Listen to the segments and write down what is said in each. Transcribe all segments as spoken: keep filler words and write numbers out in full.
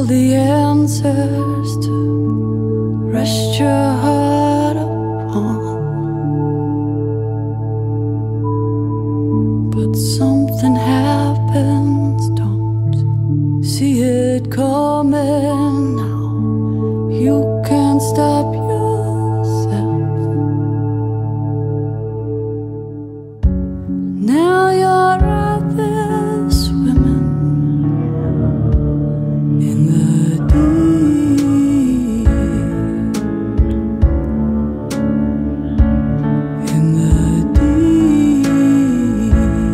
the answers to rest your heart upon, but something happens, don't see it coming now. You can't stop yourself. Now you're out there swimming in the deep, in the deep.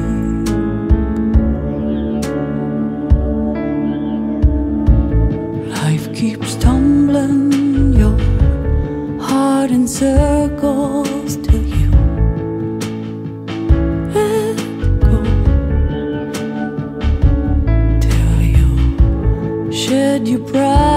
Life keeps tumbling your heart in circles till you let go, till you shed your pride.